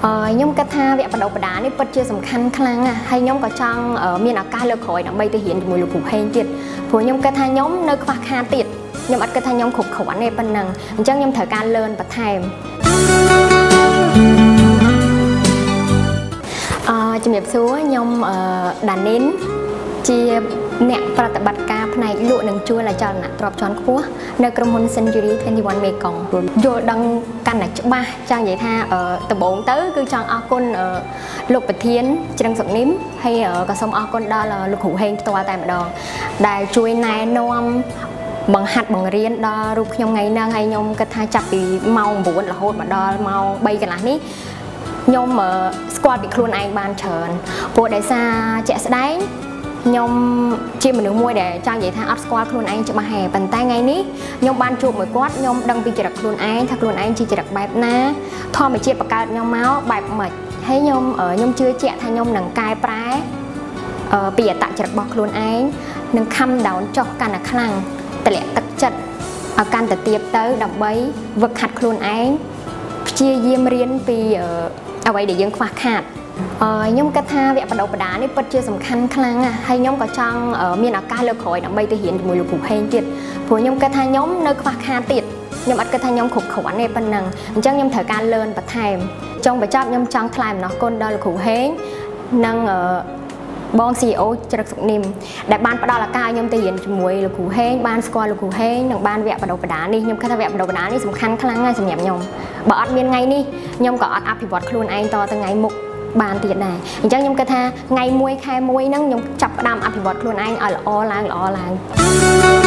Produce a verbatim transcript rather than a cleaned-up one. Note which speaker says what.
Speaker 1: nhóm kết tha vẽ bắt đầu đá này bật chưa sầm khăn khăn à hay nhóm có trong ở miền áo ca lược khỏi đằng bay thể hiện mùi lục củ hay tiệt với nhóm kết tha nhóm nơi khoa kha tiệt nhóm bắt kết tha nhóm khục khẩu này phần năng chắc nhóm thời ca lên bật thèm chụp đẹp số nhóm đàn nến chia nẹtประ บัติ ការ ផ្នែក លក់ និង ជួយ ឲ្យ ចលនា ទ្របជាន់ ខ្ពស់ នៅ ក្រុមហ៊ុន Century ยี่สิบเอ็ด Mekong យល់ ដឹង កាន់ តែ ច្បាស់ ចង់ និយាយ ថា ដំបូង ទៅ គឺ ចង់ អរគុណ លោក ប្រធាន ច្រឹង សុកនីម ហើយ ក៏ សូម អរគុណ ដល់ លោក គ្រូ ហេង ផ្ទាល់ តែ ម្ដង ដែល ជួយ ណែនាំ បង្ហាត់ បង្រៀន ដល់ រូប ខ្ញុំ ថ្ងៃ ហ្នឹង ហើយ ខ្ញុំ គិត ថា ចាប់ ពី ម៉ោង nine រហូត មក ដល់ ម៉ោង three កន្លះ នេះ ខ្ញុំ ស្គាល់ ពី ខ្លួន ឯង បាន ច្រើន ព្រោះ ដោយ សារ ជាក់ ស្ដែង ខ្ញុំ ជា មនុស្ស មួយ ដែល ចង់ និយាយ ថា អត់ ស្គាល់ ខ្លួន ឯង ច្បាស់ ហែ ប៉ុន្តែ ថ្ងៃ នេះ ខ្ញុំ បាន ជួប មួយ គាត់ ខ្ញុំ ដឹង ពី ចរិត ខ្លួន ឯង ថា ខ្លួន ឯង ជា ចរិត បែប ណា ធម្មជាតិ បង្កើត ខ្ញុំ មក បែប ម៉េច ហើយ ខ្ញុំ ខ្ញុំ ជឿជាក់ ថា ខ្ញុំ នឹង កែ ប្រែ ពី អត្តចរិត របស់ ខ្លួន ឯង នឹង ខំ down ចុះ កាន់ តែ ខ្លាំង តម្លាក់ ទឹក ចិត្ត ឲ្យ កាន់ តែ ទៀប ទៅ ដើម្បី វឹក ហាត់ ខ្លួន ឯង ព្យាយាម រៀន ពី អ្វី ដែល យើង ខ្វះ ខាត ខ្ញុំ គិត ថា វគ្គ បណ្ដុះបណ្ដាល នេះ ពិត ជា សំខាន់ ខ្លាំង ណាស់ ហើយ ខ្ញុំ ក៏ ចង់ មាន ឱកាស លើកក្រោយ ដើម្បី ទៅ រៀន ជាមួយ លោក គ្រូ ហេង ទៀត ព្រោះ ខ្ញុំ គិត ថា ខ្ញុំ នៅ ខ្វះ ខាត ទៀត ខ្ញុំ អត់ គិត ថា ខ្ញុំ គ្រប់គ្រាន់ ទេ ប៉ុណ្ណឹង អញ្ចឹង ខ្ញុំ ត្រូវ ការ learn បន្ថែម ចុង បញ្ចប់ ខ្ញុំ ចង់ ថ្លែង អំណរគុណ ដល់ លោក គ្រូ ហេង និង បង ซี อี โอ ច្រឹក សុកនីម ដែល បាន ផ្ដល់ ឱកាស ឲ្យ ខ្ញុំ ទៅ រៀន ជាមួយ លោក គ្រូ ហេង បាន ស្គាល់ លោក គ្រូ ហេង និង បាន វគ្គ បណ្ដុះបណ្ដាល នេះ ខ្ញុំ គិត ថា វគ្គ បណ្ដុះបណ្ដាល នេះ សំខាន់ ខ្លាំង ណាស់ សម្រាប់ ខ្ញុំ បើ អត់ មាន ថ្ងៃ នេះ ខ្ញុំ ក៏ អត់ អភិវឌ្ឍ ខ្លួន ឯង ត ទៅ ថ្ងៃ មុខ បាន ទៀត ដែរ អញ្ចឹង ខ្ញុំ គិត ថា ថ្ងៃ មួយ ខែ មួយ ហ្នឹង ខ្ញុំ ចាប់ ផ្ដើម អភិវឌ្ឍ ខ្លួន ឯង ឲ្យ ល្អ ឡើង ល្អ ឡើង